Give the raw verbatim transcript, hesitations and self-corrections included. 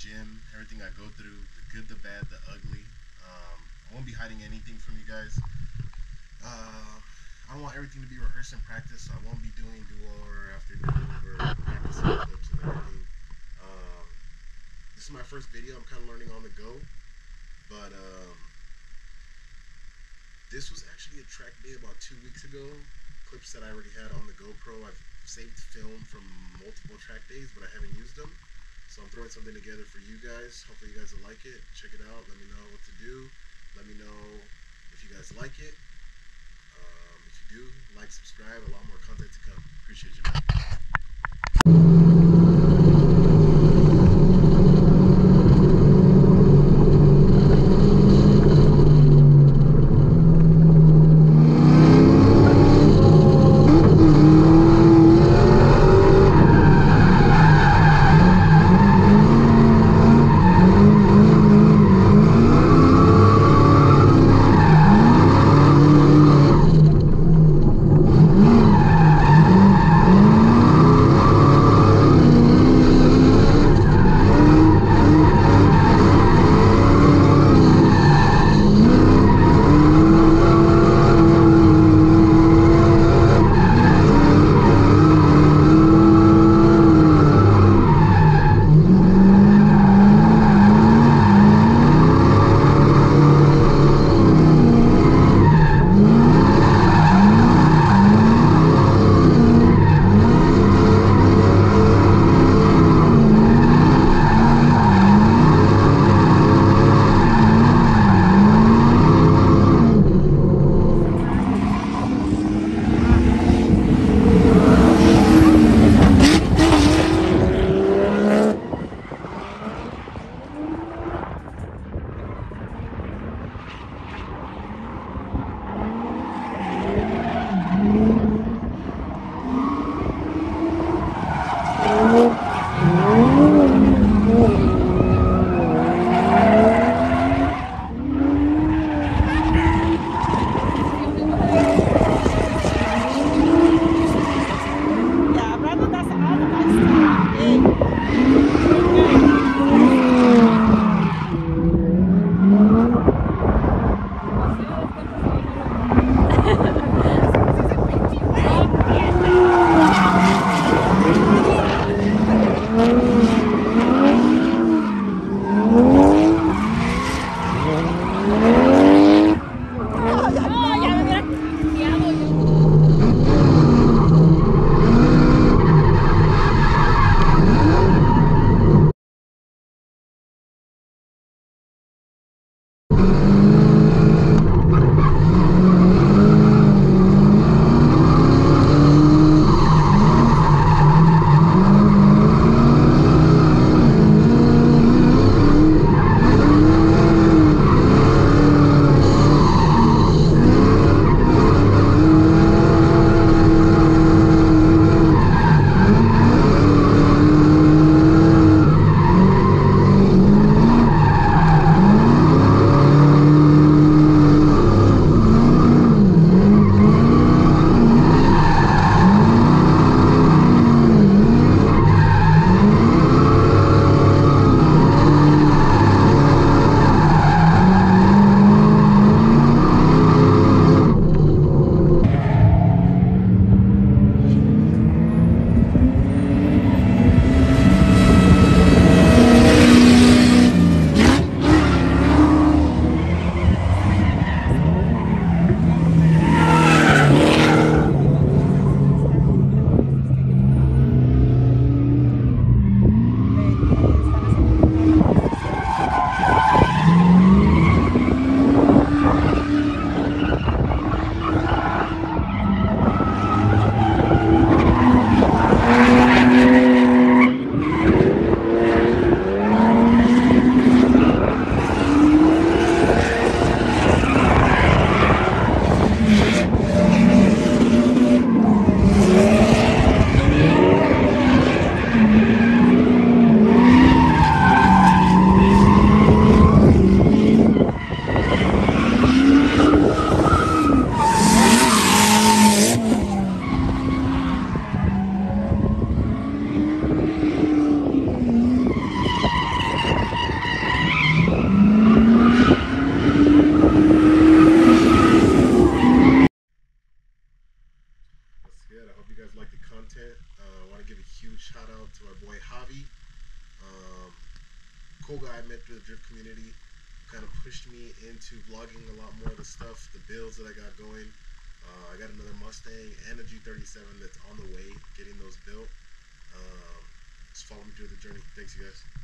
gym, everything I go through, the good, the bad, the ugly. Um, I won't be hiding anything from you guys. Uh, I don't want everything to be rehearsed and practice, so I won't be doing do-over after do-over, practicing clips and everything. Um, this is my first video. I'm kind of learning on the go, but um, this was actually a track day about two weeks ago. Clips that I already had on the GoPro. I've saved film from multiple track days, but I haven't used them. So I'm throwing something together for you guys. Hopefully you guys will like it. Check it out. Let me know what to do. Let me know if you guys like it. Um, if you do, like, subscribe. A lot more content to come. Appreciate you, man. Javi. Um, cool guy I met through the drift community. Kind of pushed me into vlogging a lot more of the stuff, the builds that I got going. Uh, I got another Mustang and a G thirty-seven that's on the way, getting those built. Um, just follow me through the journey. Thanks, you guys.